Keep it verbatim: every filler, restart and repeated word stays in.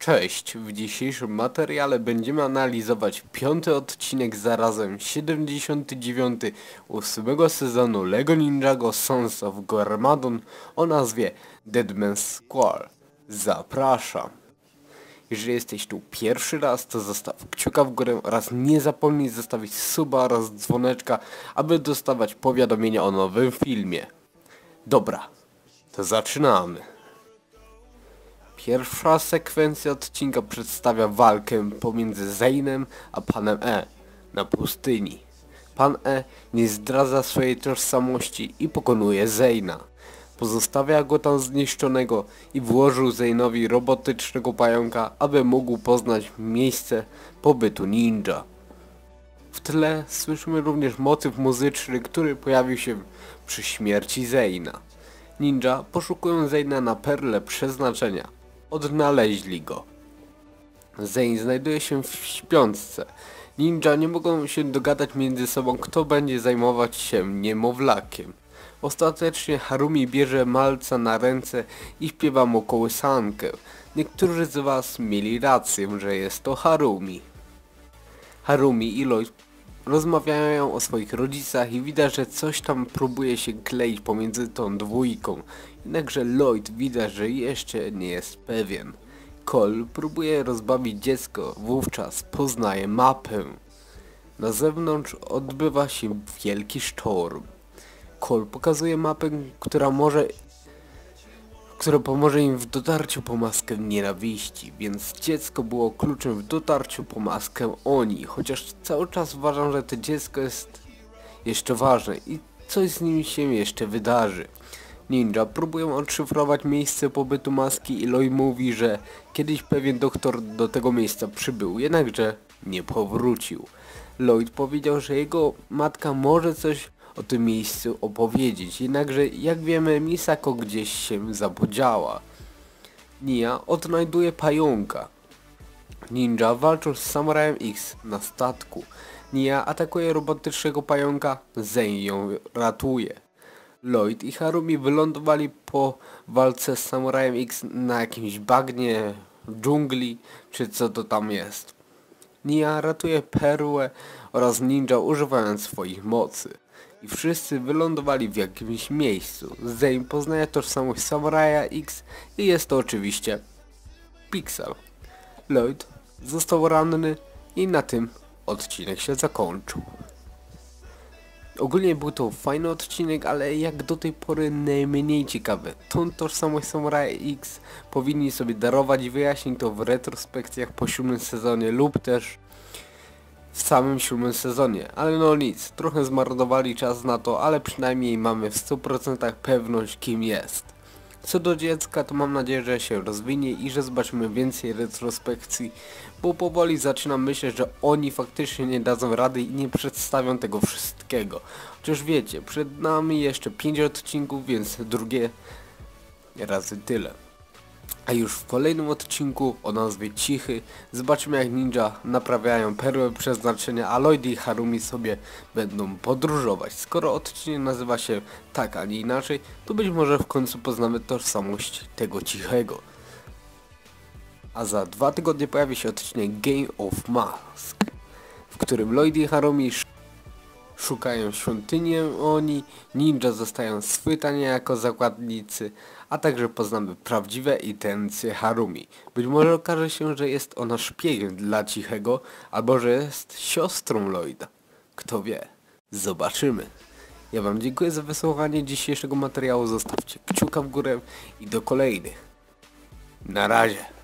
Cześć, w dzisiejszym materiale będziemy analizować piąty odcinek zarazem siedemdziesiąty dziewiąty ósmego sezonu LEGO Ninjago Sons of Garmadon o nazwie Deadman's Squall. Zapraszam! Jeżeli jesteś tu pierwszy raz, to zostaw kciuka w górę oraz nie zapomnij zostawić suba oraz dzwoneczka, aby dostawać powiadomienia o nowym filmie. Dobra, to zaczynamy. Pierwsza sekwencja odcinka przedstawia walkę pomiędzy Zainem a Panem E na pustyni. Pan E nie zdradza swojej tożsamości i pokonuje Zaina. Pozostawia go tam zniszczonego i włożył Zainowi robotycznego pająka, aby mógł poznać miejsce pobytu ninja. W tle słyszymy również motyw muzyczny, który pojawił się przy śmierci Zaina. Ninja poszukują Zaina na perle przeznaczenia. Odnaleźli go. Zain znajduje się w śpiączce. Ninja nie mogą się dogadać między sobą, kto będzie zajmować się niemowlakiem. Ostatecznie Harumi bierze malca na ręce i śpiewa mu kołysankę. Niektórzy z was mieli rację, że jest to Harumi. Harumi i Lloyd rozmawiają o swoich rodzicach i widać, że coś tam próbuje się kleić pomiędzy tą dwójką. Jednakże Lloyd widać, że jeszcze nie jest pewien. Cole próbuje rozbawić dziecko, wówczas poznaje mapę. Na zewnątrz odbywa się wielki sztorm. Cole pokazuje mapę, która może... która pomoże im w dotarciu po maskę nienawiści, więc dziecko było kluczem w dotarciu po maskę oni, chociaż cały czas uważam, że to dziecko jest jeszcze ważne i coś z nim się jeszcze wydarzy. Ninja próbują odszyfrować miejsce pobytu maski i Lloyd mówi, że kiedyś pewien doktor do tego miejsca przybył, jednakże nie powrócił. Lloyd powiedział, że jego matka może coś o tym miejscu opowiedzieć, jednakże jak wiemy Misako gdzieś się zapodziała. Nia odnajduje pająka. Ninja walczą z Samurajem X na statku. Nia atakuje robotycznego pająka, Zain ją ratuje. Lloyd i Harumi wylądowali po walce z Samurajem X na jakimś bagnie, dżungli, czy co to tam jest. Nia ratuje perłę oraz ninja używając swoich mocy. I wszyscy wylądowali w jakimś miejscu. Zain poznaje tożsamość Samuraja X i jest to oczywiście Pixel. Lloyd został ranny i na tym odcinek się zakończył. Ogólnie był to fajny odcinek, ale jak do tej pory najmniej ciekawy. Tą tożsamość Samuraja X powinni sobie darować i wyjaśnić to w retrospekcjach po siódmym sezonie lub też w samym siódmym sezonie, ale no nic, trochę zmarnowali czas na to, ale przynajmniej mamy w stu procentach pewność kim jest. Co do dziecka, to mam nadzieję, że się rozwinie i że zobaczymy więcej retrospekcji, bo powoli zaczynam myśleć, że oni faktycznie nie dadzą rady i nie przedstawią tego wszystkiego. Chociaż wiecie, przed nami jeszcze pięć odcinków, więc drugie razy tyle. A już w kolejnym odcinku o nazwie Cichy zobaczymy, jak ninja naprawiają perłę przeznaczenia, a Lloyd i Harumi sobie będą podróżować. Skoro odcinek nazywa się tak, a nie inaczej, to być może w końcu poznamy tożsamość tego Cichego. A za dwa tygodnie pojawi się odcinek Game of Mask, w którym Lloyd i Harumi szukają świątyni oni, ninja zostają schwytani jako zakładnicy, a także poznamy prawdziwe intencje Harumi. Być może okaże się, że jest ona szpiegiem dla Cichego, albo że jest siostrą Lloyda. Kto wie? Zobaczymy. Ja wam dziękuję za wysłuchanie dzisiejszego materiału, zostawcie kciuka w górę i do kolejnych. Na razie.